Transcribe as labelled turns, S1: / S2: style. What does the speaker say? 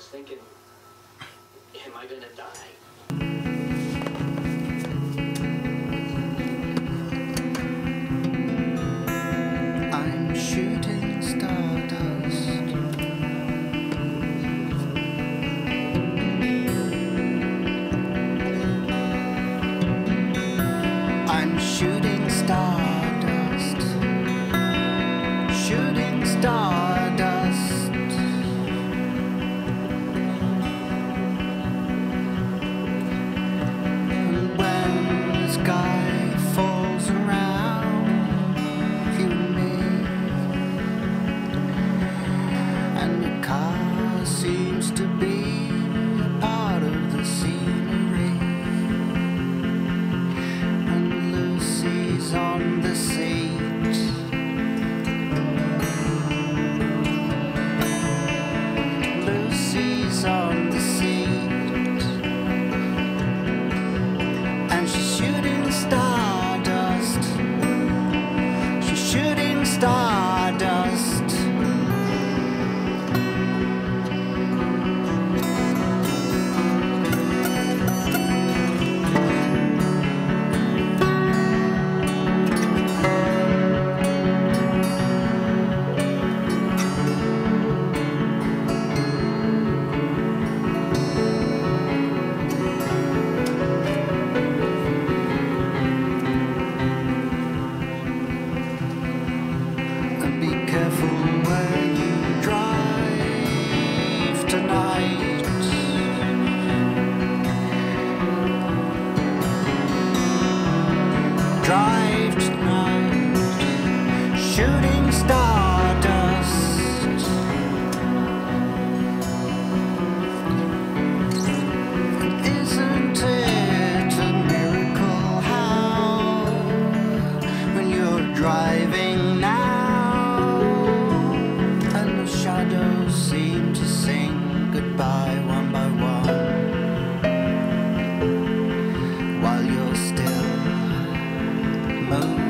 S1: thinking, am I gonna die?
S2: I'm shooting stardust. I'm shooting stardust. Shooting stardust. And when the sky falls around you and me, and your car seems to be a part of the scenery, and Lucy's on the seat. Lucy's on the seat, and she's shooting stardust. She's shooting stardust. And be careful where you drive tonight. Drive tonight, shooting stardust. Isn't it a miracle how, when you're driving now, and the shadows seem to sing goodbye one by one, while you're still moving